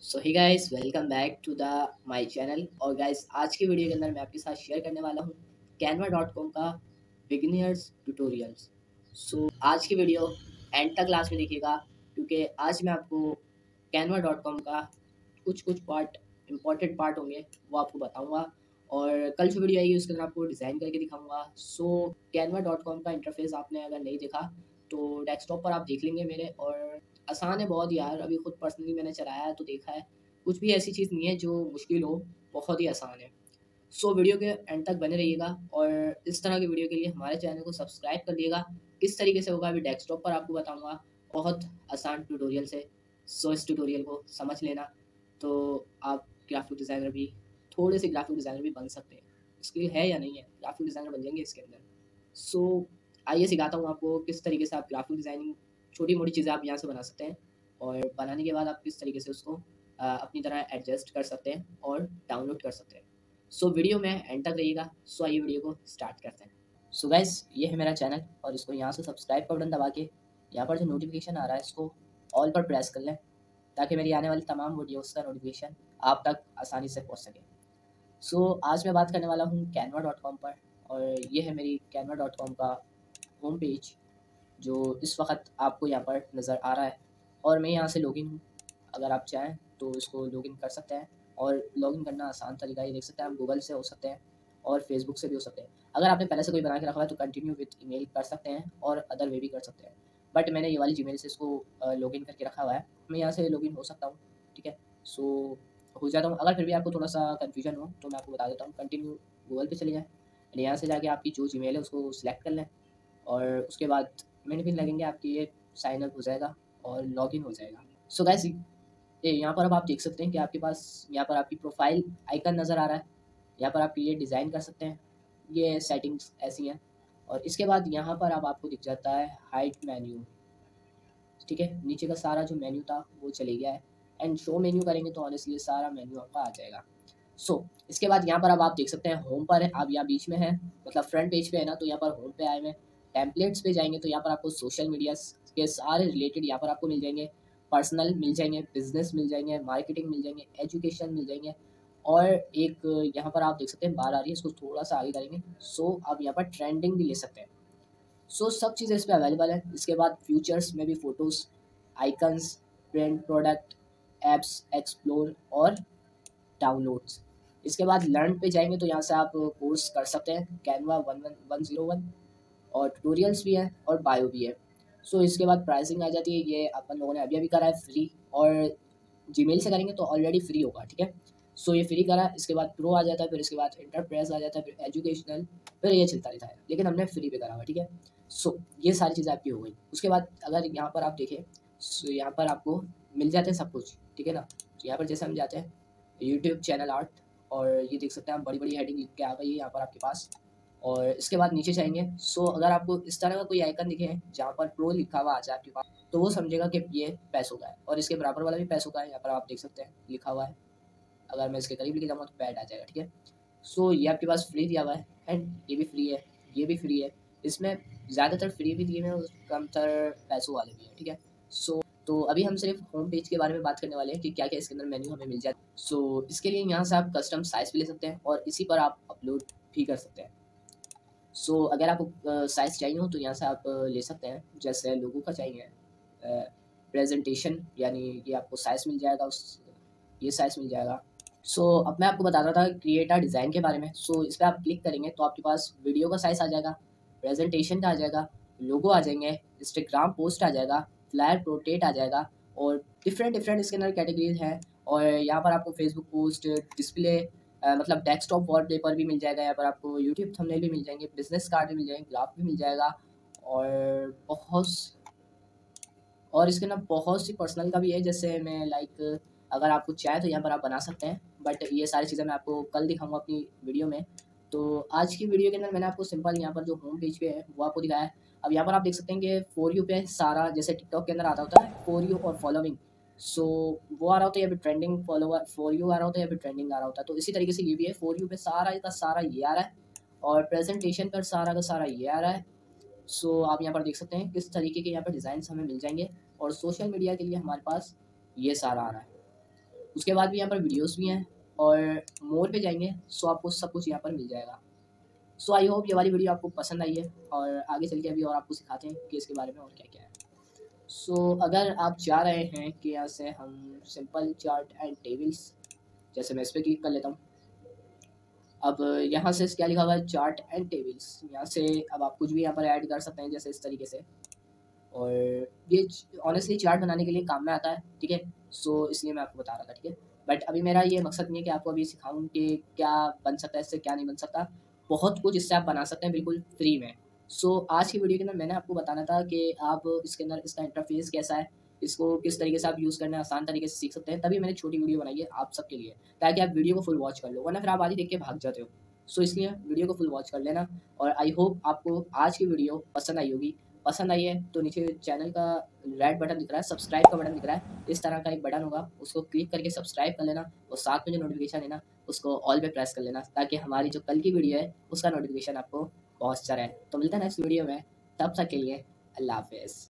So hi guys, welcome back to the my channel. और guys, आज की video के अंदर मैं आपके साथ शेयर करने वाला हूँ canva.com का बिगिनर्स ट्यूटोरियल्स। सो आज की वीडियो एंड तक लास्ट में देखिएगा, क्योंकि आज मैं आपको canva.com का कुछ कुछ पार्ट, इंपॉर्टेंट पार्ट होंगे, वो आपको बताऊंगा। और कल जो वीडियो आएगी उसके अंदर आपको डिज़ाइन करके दिखाऊंगा। सो canva.com का इंटरफेस आपने अगर नहीं देखा तो डेस्कटॉप पर आप देख लेंगे मेरे। और आसान है बहुत यार, अभी खुद पर्सनली मैंने चलाया है तो देखा है, कुछ भी ऐसी चीज़ नहीं है जो मुश्किल हो, बहुत ही आसान है। सो वीडियो के एंड तक बने रहिएगा और इस तरह की वीडियो के लिए हमारे चैनल को सब्सक्राइब कर दिएगा। किस तरीके से होगा अभी डेस्कटॉप पर आपको बताऊंगा, बहुत आसान ट्यूटोरियल से। सो इस ट्यूटोरियल को समझ लेना तो आप ग्राफिक डिज़ाइनर भी, थोड़े से ग्राफिक डिज़ाइनर भी बन सकते हैं। स्किल है या नहीं है, ग्राफिक डिज़ाइनर बन जाएंगे इसके अंदर। सो आइए सिखाता हूँ आपको किस तरीके से आप ग्राफिक डिज़ाइनिंग, छोटी मोटी चीज़ें आप यहाँ से बना सकते हैं। और बनाने के बाद आप किस तरीके से उसको अपनी तरह एडजस्ट कर सकते हैं और डाउनलोड कर सकते हैं। सो वीडियो में एंड तक रहिएगा। सो आइए वीडियो को स्टार्ट करते हैं। सो गाइस, ये है मेरा चैनल और इसको यहाँ से सब्सक्राइब का बटन दबा के यहाँ पर जो नोटिफिकेशन आ रहा है इसको ऑल पर प्रेस कर लें, ताकि मेरी आने वाली तमाम वीडियोस का नोटिफिकेशन आप तक आसानी से पहुँच सके। सो आज मैं बात करने वाला हूँ canva.com पर। और ये है मेरी canva.com का होम पेज, जो इस वक्त आपको यहाँ पर नज़र आ रहा है। और मैं यहाँ से लॉगिन हूँ, अगर आप चाहें तो इसको लॉगिन कर सकते हैं। और लॉगिन करना आसान तरीका ये देख सकते हैं, आप गूगल से हो सकते हैं और फेसबुक से भी हो सकते हैं। अगर आपने पहले से कोई बना के रखा है तो कंटिन्यू विथ ईमेल कर सकते हैं और अदर वे भी कर सकते हैं। बट मैंने ये वाली जीमेल से इसको लॉगिन करके रखा हुआ है, मैं यहाँ से लॉगिन हो सकता हूँ। ठीक है, सो हो जाता हूँ। अगर फिर भी आपको थोड़ा सा कन्फ्यूजन हो तो मैं आपको बता देता हूँ, कंटिन्यू गूगल पे चले जाएँ, यहाँ से जाके आपकी जो जीमेल है उसको सिलेक्ट कर लें। और उसके बाद मिनट भी लगेंगे, आपकी ये साइन अप हो जाएगा और लॉगिन हो जाएगा। सो गाइस, ये यहाँ पर अब आप देख सकते हैं कि आपके पास यहाँ पर आपकी प्रोफाइल आइकन नज़र आ रहा है। यहाँ पर आप ये डिज़ाइन कर सकते हैं, ये सेटिंग्स ऐसी हैं। और इसके बाद यहाँ पर अब आपको दिख जाता है हाइड मेन्यू। ठीक है, नीचे का सारा जो मेन्यू था वो चले गया है। एंड शो मेन्यू करेंगे तो ऑनेस्टली सारा मेन्यू आपका आ जाएगा। सो इसके बाद यहाँ पर अब आप देख सकते हैं होम पर है, आप यहाँ बीच में है, मतलब फ्रंट पेज पे है ना, तो यहाँ पर होम पे आए हुए हैं। टेम्पलेट्स पे जाएंगे तो यहाँ पर आपको सोशल मीडिया के सारे रिलेटेड यहाँ पर आपको मिल जाएंगे। पर्सनल मिल जाएंगे, बिजनेस मिल जाएंगे, मार्केटिंग मिल जाएंगे, एजुकेशन मिल जाएंगे। और एक यहाँ पर आप देख सकते हैं बार आ रही है, इसको थोड़ा सा आगे करेंगे। सो आप यहाँ पर ट्रेंडिंग भी ले सकते हैं। सो सब चीज़ें इस पर अवेलेबल है। इसके बाद फ्यूचर्स में भी photos, icons, trend, product, apps, explore और डाउनलोड्स। इसके बाद लर्न पे जाएंगे तो यहाँ से आप कोर्स कर सकते हैं, कैनवा 101 और ट्यूटोरियल्स भी हैं और बायो भी है। सो इसके बाद प्राइसिंग आ जाती है, ये अपन लोगों ने अभी अभी करा है फ्री, और जीमेल से करेंगे तो ऑलरेडी फ्री होगा। ठीक है, सो ये फ्री करा, इसके बाद प्रो आ जाता है, फिर इसके बाद इंटरप्राइज आ जाता है, फिर एजुकेशनल, फिर ये चलता रहता है, लेकिन हमने फ्री पे करा हुआ। ठीक है, सो ये सारी चीज़ें आपकी हो गई। उसके बाद अगर यहाँ पर आप देखें, सो यहाँ पर आपको मिल जाते हैं सब कुछ। ठीक है ना, तो यहाँ पर जैसे हम जाते हैं यूट्यूब चैनल आर्ट, और ये देख सकते हैं आप बड़ी बड़ी हेडिंग लिख के आ गई है यहाँ पर आपके पास। और इसके बाद नीचे जाएंगे, सो अगर आपको इस तरह का कोई आइकन दिखे जहाँ पर प्रो लिखा हुआ आ जाए आपके पास, तो वो समझेगा कि ये पैसों का है। और इसके बराबर वाला भी पैसों का है, यहाँ पर आप देख सकते हैं लिखा हुआ है। अगर मैं इसके करीब लेके जाऊँगा तो पैड आ जाएगा। ठीक है, सो ये आपके पास फ्री दिया हुआ है, एंड ये भी फ्री है, ये भी फ्री है। इसमें ज़्यादातर फ्री भी दिए हुए हैं और कमतर पैसों वाले भी हैं। ठीक है, सो तो अभी हम सिर्फ होम पेज के बारे में बात करने वाले हैं कि क्या क्या इसके अंदर मेन्यू हमें मिल जाए। सो इसके लिए यहाँ से आप कस्टम साइज़ भी ले सकते हैं और इसी पर आप अपलोड भी कर सकते हैं। सो अगर आपको साइज़ चाहिए हो तो यहाँ से आप ले सकते हैं, जैसे लोगों का चाहिए प्रेजेंटेशन, यानी ये आपको साइज़ मिल जाएगा, उस ये साइज़ मिल जाएगा। सो अब मैं आपको बता रहा था क्रिएट अ डिज़ाइन के बारे में। सो इस पर आप क्लिक करेंगे तो आपके पास वीडियो का साइज़ आ जाएगा, प्रेजेंटेशन का आ जाएगा, लोगो आ जाएंगे, इंस्टाग्राम पोस्ट आ जाएगा, फ्लायर प्रोटेट आ जाएगा, और डिफरेंट डिफरेंट इसके अंदर कैटेगरीज हैं। और यहाँ पर आपको फेसबुक पोस्ट, डिस्प्ले, मतलब डेस्कटॉप वॉलपेपर भी मिल जाएगा, यहाँ पर आपको यूट्यूब थंबनेल भी मिल जाएंगे, बिजनेस कार्ड भी मिल जाएंगे, ग्राफ भी मिल जाएगा, और और इसके ना बहुत सी पर्सनल का भी है, जैसे मैं लाइक अगर आपको चाहे तो यहाँ पर आप बना सकते हैं। बट ये सारी चीज़ें मैं आपको कल दिखाऊंगा अपनी वीडियो में। तो आज की वीडियो के अंदर मैंने आपको सिंपल यहाँ पर जो होम पेज पे है वो आपको दिखाया है। अब यहाँ पर आप देख सकते हैं कि फॉर यू पे सारा, जैसे टिकटॉक के अंदर आता होता है फॉर यू और फॉलोइंग, सो वो आ रहा होता है, या फिर ट्रेंडिंग फॉलोवर, फॉर यू आ रहा होता है, या फिर ट्रेंडिंग आ रहा होता है। तो इसी तरीके से ये भी है, फॉर यू पे सारा का सारा ये आ रहा है, और प्रेजेंटेशन पर सारा का सारा ये आ रहा है। सो आप यहाँ पर देख सकते हैं किस तरीके के यहाँ पर डिज़ाइंस हमें मिल जाएंगे। और सोशल मीडिया के लिए हमारे पास ये सारा आ रहा है। उसके बाद भी यहाँ पर वीडियोस भी हैं, और मोर पे जाएंगे सो आपको सब कुछ यहाँ पर मिल जाएगा। सो आई होप ये वाली वीडियो आपको पसंद आई है, और आगे चल के अभी और आपको सिखाते हैं कि इसके बारे में और क्या क्या है। सो अगर आप चाह रहे हैं कि यहाँ से हम सिंपल चार्ट एंड टेबल्स, जैसे मैं इस पर क्लिक कर लेता हूँ। अब यहाँ से क्या लिखा हुआ है, चार्ट एंड टेबल्स। यहाँ से अब आप कुछ भी यहाँ पर ऐड कर सकते हैं, जैसे इस तरीके से। और ये ऑनेस्टली चार्ट बनाने के लिए काम में आता है, ठीक है। सो इसलिए मैं आपको बता रहा था, ठीक है। बट अभी मेरा ये मकसद नहीं है कि आपको अभी सिखाऊं कि क्या बन सकता है इससे, क्या नहीं बन सकता। बहुत कुछ इससे आप बना सकते हैं बिल्कुल फ्री में। सो आज की वीडियो के अंदर मैंने आपको बताना था कि आप इसके अंदर इसका इंटरफेस कैसा है, इसको किस तरीके से आप यूज़ करना है, आसान तरीके से सीख सकते हैं। तभी मैंने छोटी वीडियो बनाई है आप सबके लिए, ताकि आप वीडियो को फुल वॉच कर लो, वरना फिर आप आधी देख के भाग जाते हो। सो इसलिए वीडियो को फुल वॉच कर लेना। और आई होप आपको आज की वीडियो पसंद आई होगी। पसंद आई है तो नीचे चैनल का रेड बटन दिख रहा है, सब्सक्राइब का बटन दिख रहा है, इस तरह का एक बटन होगा, उसको क्लिक करके सब्सक्राइब कर लेना। और साथ में जो नोटिफिकेशन है ना, उसको ऑल पे प्रेस कर लेना, ताकि हमारी जो कल की वीडियो है उसका नोटिफिकेशन आपको पहुंचता रहे। तो मिलता है नेक्स्ट वीडियो में, तब तक के लिए अल्लाह हाफिज़।